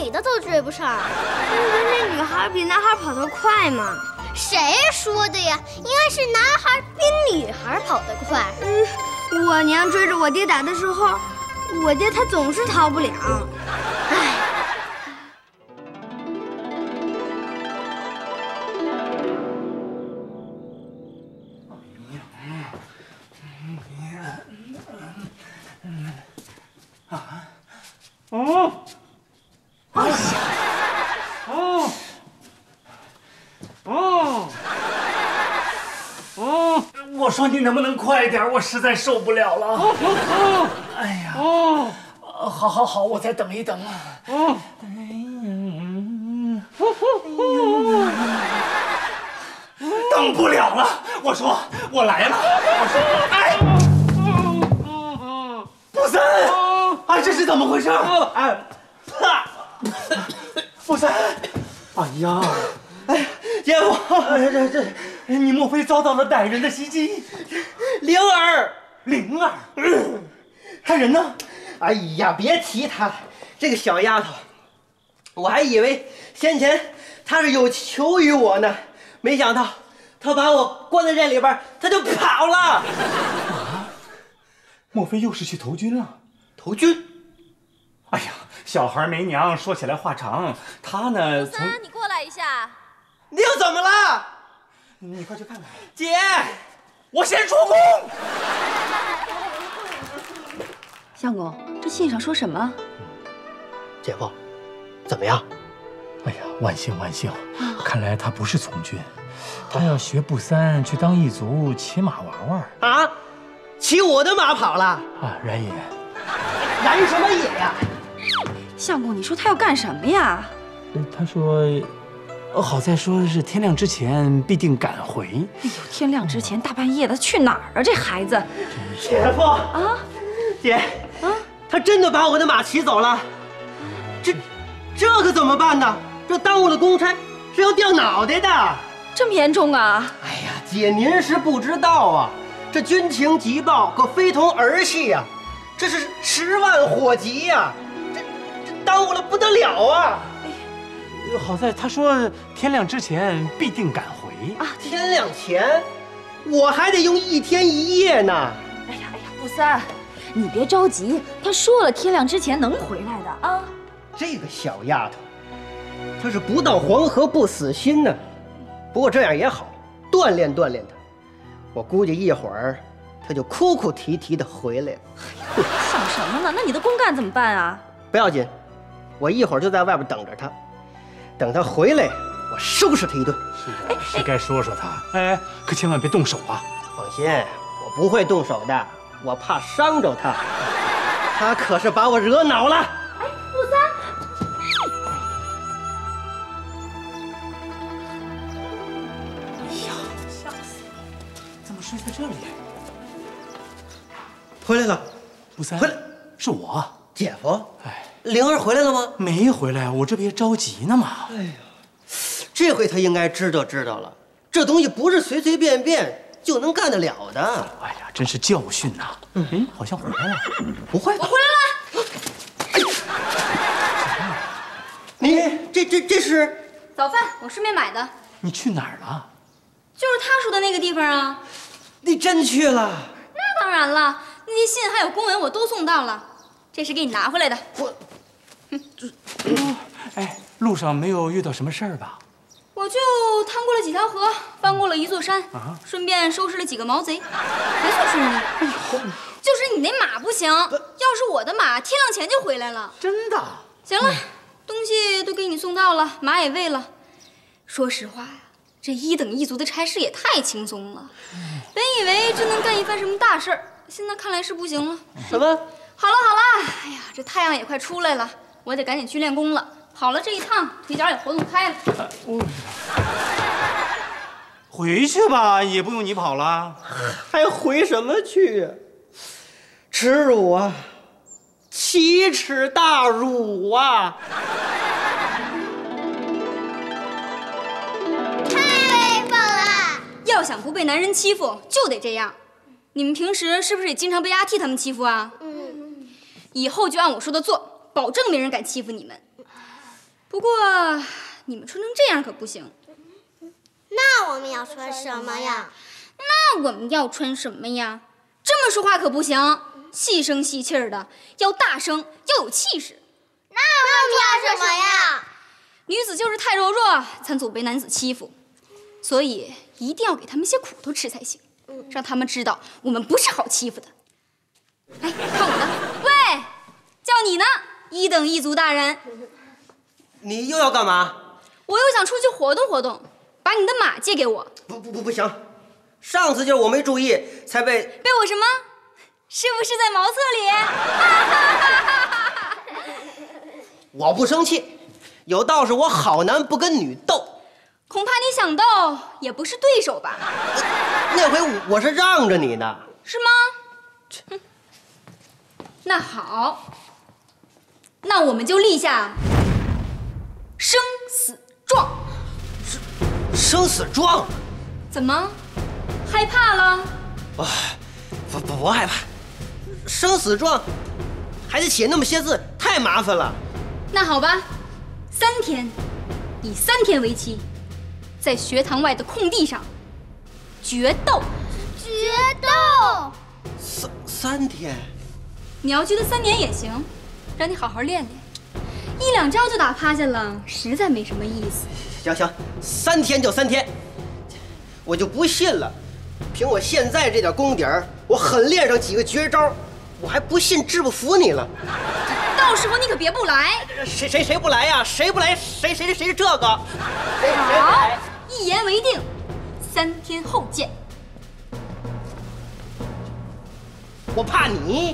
女的都追不上。 那女孩比男孩跑得快吗？ 谁说的呀？应该是男孩比女孩跑得快。 我娘追着我爹打的时候，我爹他总是逃不了。唉。 哦，哎呀，哦，哦，哦，我说你能不能快点？我实在受不了了。哦，哎呀，哦，好，我再等一等啊。哦，等不了了。我说我来了。我说，哎，布森。 啊，这是怎么回事？哎，布森，哎呀，哎，姐夫，这，你莫非遭到了歹人的袭击？ 灵儿， 他人呢？ 哎呀，别提她了，这个小丫头，我还以为先前她是有求于我呢，没想到她把我关在这里边，她就跑了。 啊，莫非又是去投军了？ 投军？ 哎呀，小孩没娘，说起来话长。他呢？ 布森，你过来一下。 你又怎么了？ 你快去看看。 姐， 我先出宫。 相公，这信上说什么？ 姐夫，怎么样？ 哎呀，万幸！看来他不是从军，他要学布三去当一族骑马玩玩。 啊？骑我的马跑了？ 啊，然也。 燃什么野呀？ 相公，你说他要干什么呀？ 他说，好在说是天亮之前必定赶回。 哎呦，天亮之前大半夜的去哪儿啊？这孩子。 姐夫啊，姐啊，他真的把我的马骑走了。这可怎么办呢？这耽误了公差是要掉脑袋的。 这么严重啊？ 哎呀，姐您是不知道啊，这军情急报可非同儿戏呀。 这是10万火急呀，这耽误了不得了啊！ 好在他说天亮之前必定赶回啊！天亮前，我还得用1天1夜呢。 哎呀，布三，你别着急，他说了天亮之前能回来的啊。 这个小丫头，她是不到黄河不死心呢。不过这样也好，锻炼锻炼她。我估计一会儿。 他就哭哭啼啼的回来了。 想什么呢？那你的公干怎么办啊？ 不要紧，我一会儿就在外边等着他。等他回来，我收拾他一顿。 是该说说他。哎，可千万别动手啊！ 放心，我不会动手的，我怕伤着他。他可是把我惹恼了。 哎，布三。 哎呀，吓死我！怎么睡在这里？ 回来了， 布三， 回来， 是我， 姐夫。 哎， 灵儿回来了吗？ 没回来，我这不也着急呢吗？ 哎呀，这回他应该知道了，这东西不是随随便便就能干得了的。 哎呀，真是教训呐！好像回来了， 不会吧？ 我回来了。 哎，你这是早饭，我顺便买的。 你去哪儿了？ 就是他说的那个地方啊。 你真去了？ 那当然了。 那些信还有公文我都送到了，这是给你拿回来的。 哎，路上没有遇到什么事儿吧？ 我就趟过了几条河，翻过了一座山，顺便收拾了几个毛贼，还算顺利。哎呦，就是你那马不行，要是我的马，天亮前就回来了。 真的？ 行了，东西都给你送到了，马也喂了。说实话呀，这1等1族的差事也太轻松了，本以为真能干一番什么大事儿。 现在看来是不行了。 什么？ 好了，哎呀，这太阳也快出来了，我得赶紧去练功了。跑了这一趟，腿脚也活动开了。 回去吧，也不用你跑了。 还回什么去呀？耻辱啊！奇耻大辱啊！ 太威风了！ 要想不被男人欺负，就得这样。你们平时是不是也经常被阿替他们欺负啊？以后就按我说的做，保证没人敢欺负你们。 不过你们穿成这样可不行。 那我们要穿什么呀？ 那我们要穿什么呀？这么说话可不行，细声细气的，要大声，要有气势。 那我们穿什么呀？ 女子就是太柔弱，才总被男子欺负，所以一定要给他们些苦头吃才行，让他们知道我们不是好欺负的。哎，看我的！喂，叫你呢，一等一族大人。 你又要干嘛？ 我又想出去活动活动，把你的马借给我。 不行，上次就是我没注意，才被我什么？是不是在茅厕里？ 我不生气，有道是我好男不跟女斗。 恐怕你想斗也不是对手吧？ 那回我是让着你呢。 是吗？哼，那好，那我们就立下生死状。 生死状？ 怎么，害怕了？ 不害怕。生死状还得写那么些字，太麻烦了。 那好吧，3天，以3天为期，在学堂外的空地上决斗。 决斗 3天？ 你要觉得3年也行，让你好好练练，1、2招就打趴下了，实在没什么意思。 行，3天就3天，我就不信了。凭我现在这点功底儿，我狠练上几个绝招，我还不信治不服你了。 到时候你可别不来。 谁不来呀？谁不来？谁是这个？ 好，一言为定，3天后见。 我怕你。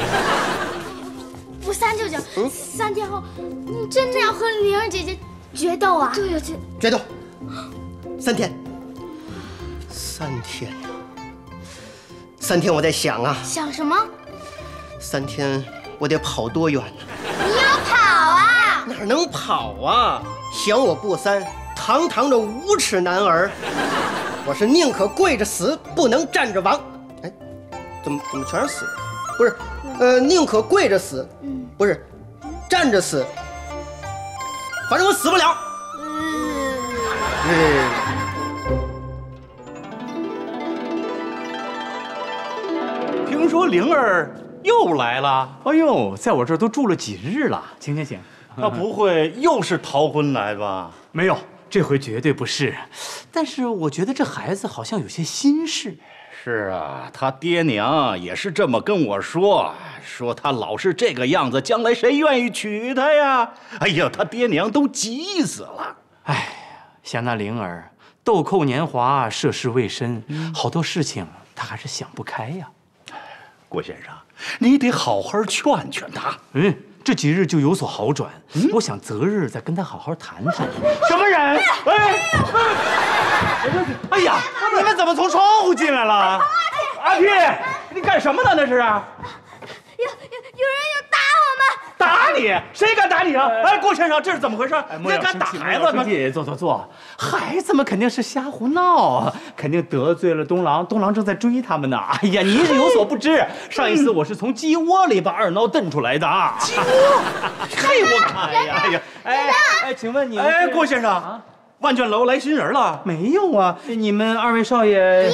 不，3舅舅，3天后你真的要和灵儿姐姐决斗啊？对呀， 决斗，3天。3天呀，3天我在想啊， 想什么 ？3天我得跑多远呢？ 你要跑啊？ 哪能跑啊？想我不3，堂堂的无耻男儿，我是宁可跪着死，不能站着亡。哎，怎么全是死？不是，宁可跪着死，不是，站着死，反正我死不了。 听说灵儿又来了。哎呦，在我这儿都住了几日了。请。 他不会又是逃婚来吧？ 没有，这回绝对不是。但是我觉得这孩子好像有些心事。 是啊，他爹娘也是这么跟我说，说他老是这个样子，将来谁愿意娶他呀？哎呀，他爹娘都急死了。 哎，想那灵儿豆蔻年华，涉世未深，好多事情他还是想不开呀。 郭先生，你得好好劝劝他。 这几日就有所好转。我想择日再跟他好好谈谈。 什么人？ 哎呀，你们怎么从窗户进来了？阿屁，你干什么呢？那是？有人要打我们！ 打你？谁敢打你啊？哎，郭先生，这是怎么回事？你敢打孩子吗？ 坐，孩子们肯定是瞎胡闹，肯定得罪了东郎，东郎正在追他们呢。哎呀，您是有所不知，上一次我是从鸡窝里把二孬蹬出来的。 鸡窝？嘿，我看呀， 哎，请问你哎，郭先生，万卷楼来新人了？ 没有啊，你们2位少爷。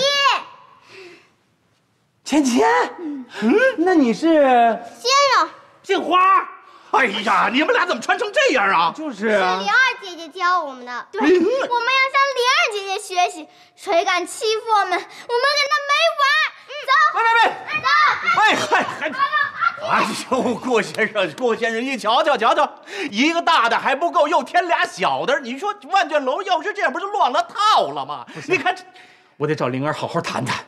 芊，那你是先生， 杏花。哎呀，你们俩怎么穿成这样啊？ 就是啊， 是灵儿姐姐教我们的。对，我们要向灵儿姐姐学习。谁敢欺负我们，我们跟他没完。走， 喂，哎呦，郭先生，你瞧，一个大的还不够，又添俩小的。你说万卷楼要是这样，不就乱了套了吗？你看这， 我得找灵儿好好谈谈。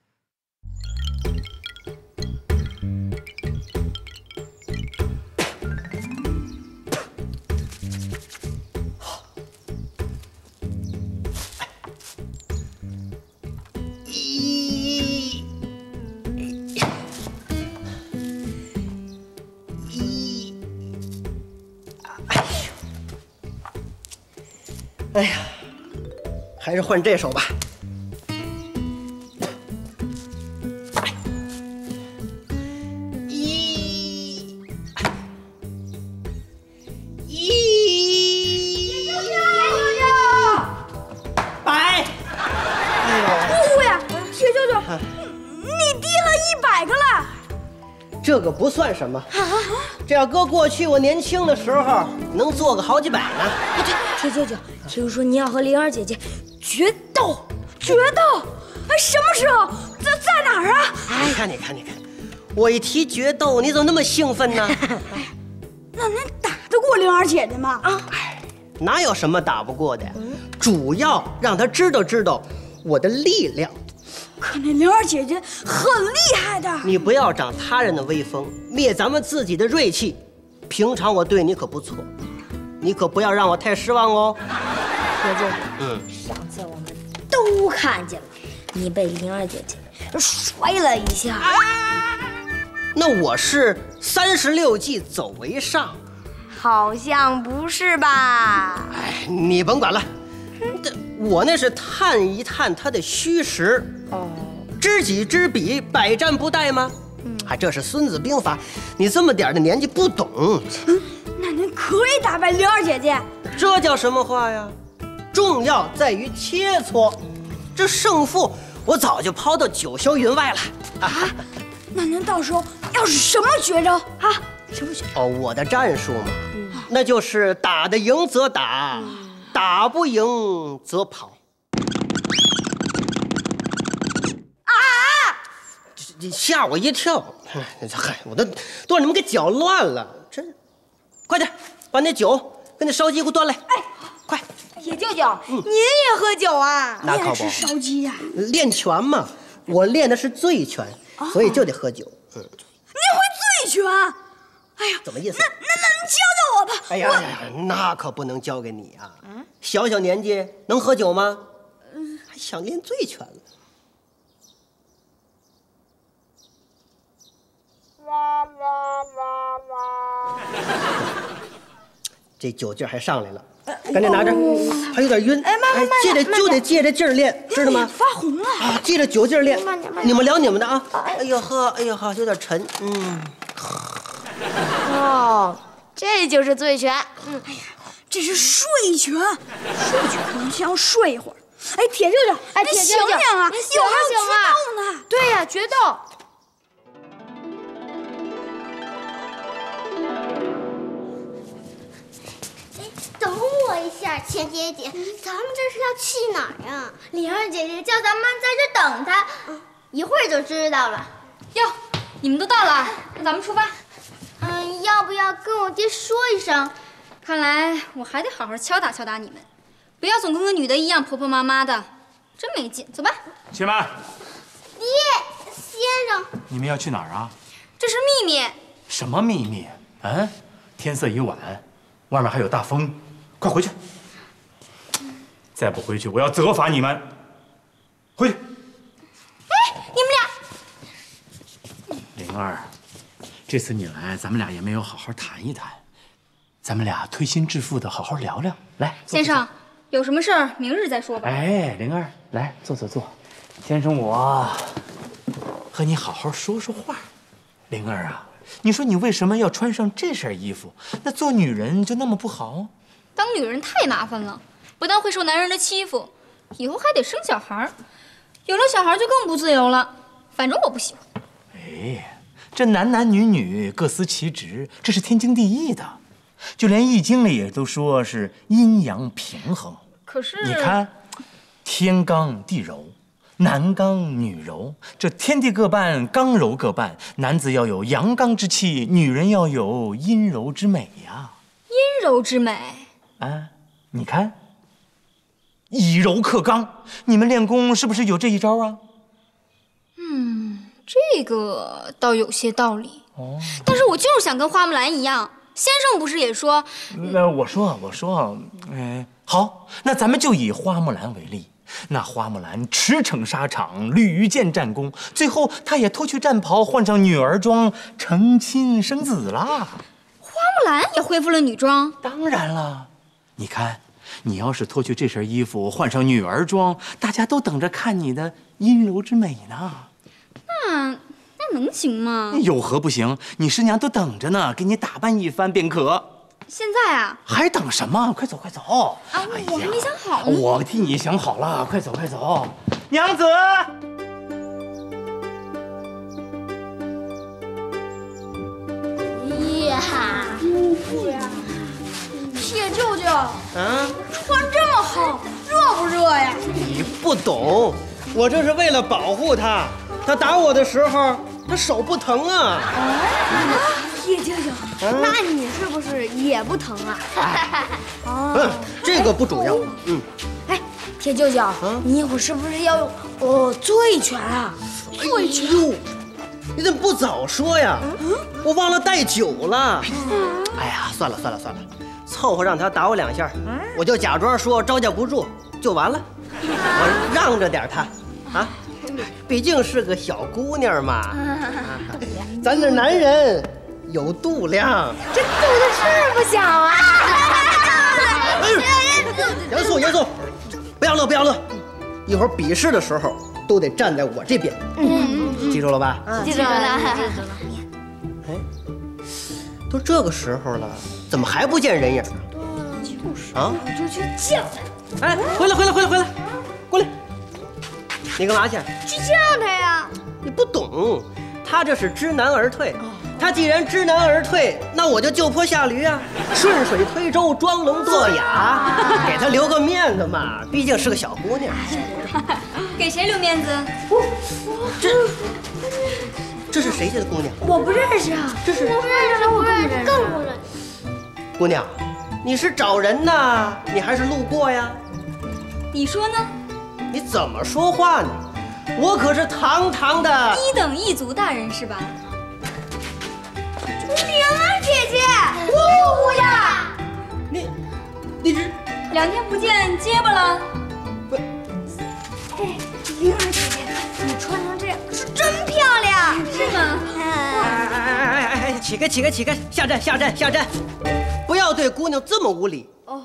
哎呀，还是换这手吧。 你滴了100个了。 这个不算什么，这要搁过去我年轻的时候，能做个好几百呢。 铁舅舅，听说你要和灵儿姐姐决斗，决斗？哎，什么时候？在哪儿啊？ 你看，我一提决斗，你怎么那么兴奋呢？ 那能打得过灵儿姐姐吗？ 哪有什么打不过的？主要让她知道我的力量。 可那灵儿姐姐很厉害的。 你不要长他人的威风，灭咱们自己的锐气。平常我对你可不错，你可不要让我太失望哦。 铁舅舅，上次我们都看见了，你被灵儿姐姐摔了一下。 那我是36计走为上， 好像不是吧？ 哎，你甭管了，我那是探一探他的虚实。知己知彼，百战不殆吗？这是《孙子兵法》，你这么点的年纪不懂。 那您可以打败灵儿姐姐？ 这叫什么话呀？重要在于切磋，这胜负我早就抛到九霄云外了。 那您到时候要是什么绝招啊？什么绝招？ 我的战术嘛，那就是打得赢则打，打不赢则跑。你吓我一跳！嗨，我都让你们给搅乱了，真！快点把那酒跟那烧鸡给我端来！哎，快！ 铁舅舅，您也喝酒啊？ 那可不， 吃烧鸡呀？ 练拳嘛，我练的是醉拳，所以就得喝酒。 您会醉拳？哎呀， 怎么意思？ 那您教教我吧。 哎呀，那可不能教给你啊！小年纪能喝酒吗？还想练醉拳了？这酒劲儿还上来了，赶紧拿着，还有点晕。就得借着劲儿练，知道吗？ 发红了借着酒劲儿练。你们聊你们的啊！哎呦呵，有点沉。 这就是醉拳。哎呀，这是睡拳，睡拳能想睡一会儿。哎，铁舅舅，你醒醒啊！有没有决斗呢？ 对呀，决斗。等我一下，钱姐姐，咱们这是要去哪儿呀？灵儿姐姐叫咱们在这等她，一会儿就知道了。 哟，你们都到了，那咱们出发。 要不要跟我爹说一声？ 看来我还得好好敲打你们，不要总跟个女的一样婆婆妈妈的，真没劲。走吧， 且慢。 爹，先生， 你们要去哪儿啊？ 这是秘密。 什么秘密？天色已晚，外面还有大风，快回去！再不回去，我要责罚你们。回去。 你们俩。 灵儿，这次你来，咱们俩也没有好好谈一谈，咱们俩推心置腹的好好聊聊。来， 先生，有什么事儿明日再说吧。 哎，灵儿，来坐。先生，我和你好好说说话。灵儿啊，你说你为什么要穿上这身衣服？那做女人就那么不好？ 当女人太麻烦了，不但会受男人的欺负，以后还得生小孩，有了小孩就更不自由了。反正我不喜欢。 哎，这男女各司其职，这是天经地义的。就连《易经》里也都说是阴阳平衡。 可是你看，天刚地柔，男刚女柔，这天地各半，刚柔各半。男子要有阳刚之气，女人要有阴柔之美呀。 阴柔之美你看，以柔克刚，你们练功是不是有这一招啊？ 这个倒有些道理。但是我就是想跟花木兰一样。先生不是也说？ 那我说，好，那咱们就以花木兰为例。那花木兰驰骋沙场，屡建战功，最后她也脱去战袍，换上女儿装，成亲生子啦。 花木兰也恢复了女装？ 当然了，你看，你要是脱去这身衣服，换上女儿装，大家都等着看你的阴柔之美呢。 那能行吗？ 有何不行？你师娘都等着呢，给你打扮一番便可。 现在啊？ 还等什么？快走！ 我还没想好呢。 我替你想好了，快走！娘子， 舒服呀！铁舅舅， 啊， 穿这么厚，热不热呀？ 你不懂，我这是为了保护他。他打我的时候，他手不疼啊。 铁舅舅，那你是不是也不疼啊？ 这个不主要。 哎，铁舅舅，你一会儿是不是要用醉拳啊？ 醉拳？你怎么不早说呀？我忘了带酒了。哎呀，算了，凑合让他打我2下，我就假装说招架不住就完了。我让着点他，啊，毕竟是个小姑娘嘛。咱这男人有度量。 这肚子是不小啊！ 严肃，不要乐，一会儿比试的时候都得站在我这边。记住了吧？ 记住了。 哎，都这个时候了，怎么还不见人影啊？ 就是啊， 我就去叫他。 哎，回来，过来！你干嘛去？ 去叫他呀！ 你不懂，他这是知难而退。他既然知难而退，那我就就坡下驴啊，顺水推舟，装聋作哑，给他留个面子嘛。毕竟是个小姑娘。 给谁留面子？ 这是谁家的姑娘？ 我不认识啊， 这是不认识，更不认识。 姑娘，你是找人呢，你还是路过呀？ 你说呢？ 你怎么说话呢？我可是堂堂的 1等1族大人是吧？ 灵儿姐姐，呜呀！ 你这 2天不见，结巴了？ 灵儿姐姐，你穿成这样是真漂亮， 是吗？ 哎，起开，下站，不要对姑娘这么无礼。哦。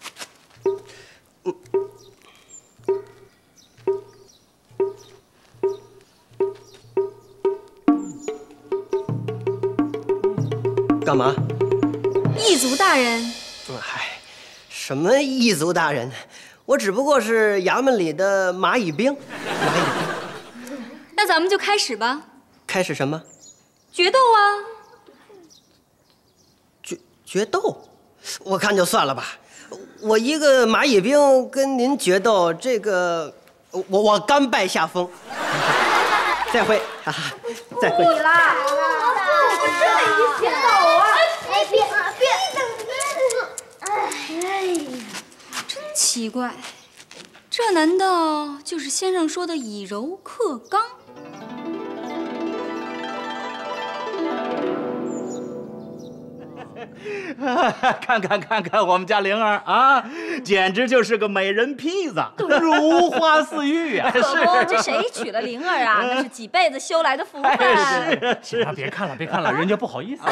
干嘛？ 异族大人。 嗨，什么异族大人？我只不过是衙门里的蚂蚁兵。 那咱们就开始吧。 开始什么？ 决斗啊！ 决斗？我看就算了吧。我一个蚂蚁兵跟您决斗，这个我甘拜下风。再会，哈哈，再会。 你啦！我真得一起走啊！ 哎，别！ 真奇怪，这难道就是先生说的以柔克刚？ 看我们家灵儿啊，简直就是个美人坯子，如花似玉啊！ 可不，这谁娶了灵儿啊？那是几辈子修来的福分。 是啊，别看了，人家不好意思。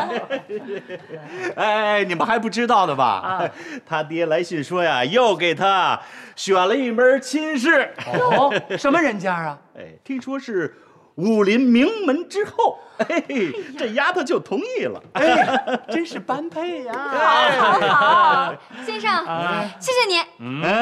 哎，你们还不知道的吧？他爹来信说呀，又给他选了一门亲事。 哦，什么人家啊？ 哎，听说是武林名门之后。这丫头就同意了。 真是般配呀！ 好，先生，谢谢你。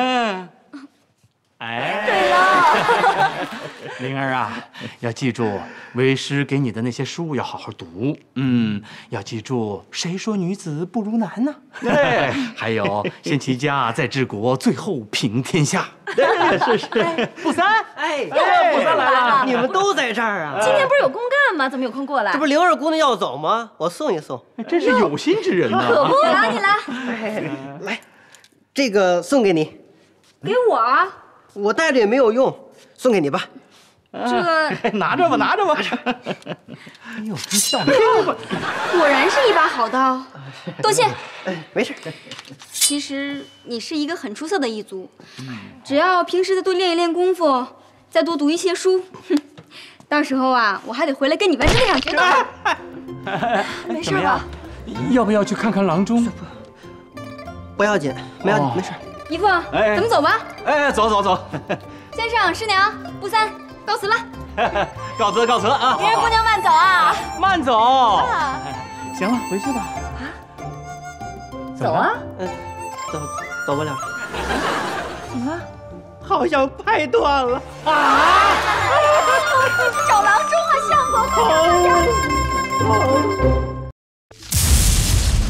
对了，灵儿啊，要记住为师给你的那些书要好好读。要记住谁说女子不如男呢？还有先齐家，再治国，最后平天下。是。不三，不三来了， 你们都在这儿啊？ 今天不是有公干吗？怎么有空过来？ 这不是灵儿姑娘要走吗？我送一送。 真是有心之人呐！ 可不， 你来， 来，这个送给你。 给我啊？ 我带着也没有用，送给你吧。 这拿着吧。 哎呦，真像话！ 果然是一把好刀，多谢。 没事。 其实你是一个很出色的异族，只要平时再多练一练功夫，再多读一些书，到时候啊，我还得回来跟你们这场决斗。 没事吧？ 要不要去看看郎中？ 不要紧，没事。 姨父，咱们走吧。 走。 先生、师娘、不三，告辞了。 告辞啊！ 灵儿姑娘慢走啊！ 慢走。行了，回去吧。 走啊！ 走不了。 怎么了？ 好像拍断了啊！找郎中啊，相公！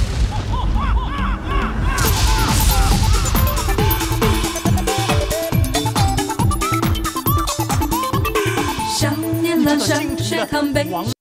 汤杯。